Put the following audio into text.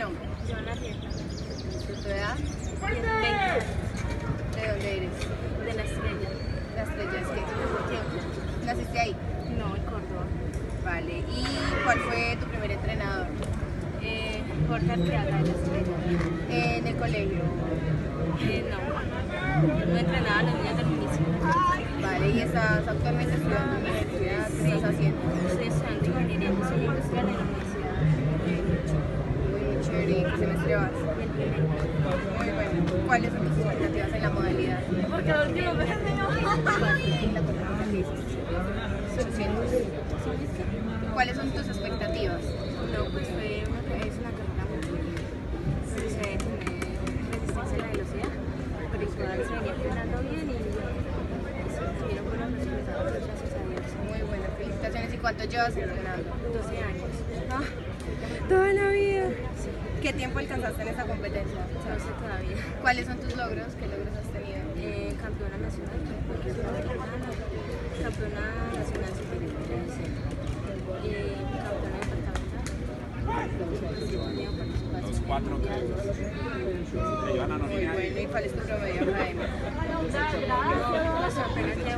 nombre? Joana Rieta. ¿Tu edad? 20 años. ¿De dónde eres? De La Estrella. La Estrella, es que ¿naciste ahí? No, en Córdoba. Vale, ¿y cuál fue tu primer entrenador? Jorge Arteaga de La Estrella. En el colegio. No entrenaba a los niños del municipio. Vale, ¿y estás actualmente estudiando en la universidad? ¿Qué estás haciendo? Estoy estudiando ingeniería en diseño industrial en la universidad. Muy chévere, ¿y qué semestre vas? El primero. Muy bueno. ¿Cuáles son tus expectativas en la modalidad? Porque los últimos meses ¿Y la cuota que hiciste? 800. ¿Cuáles son tus expectativas? No, pues es una carrera muy buena. Se debe tener resistencia a la velocidad, pero igual se venía entrenando bien y tuvieron buenos resultados, gracias a Dios. Muy bueno, felicitaciones. ¿Y cuánto llevas entrenando? 12 años. Toda la vida. ¿Qué tiempo alcanzaste en esa competencia? No sé todavía. ¿Cuáles son tus logros? ¿Qué logros has tenido? Campeona nacional, sudamericana, campeona nacional sub-23, campeona departamental. Los 4 Muy bueno, ¿y cuál es tu promedio académico? No, apenas llevo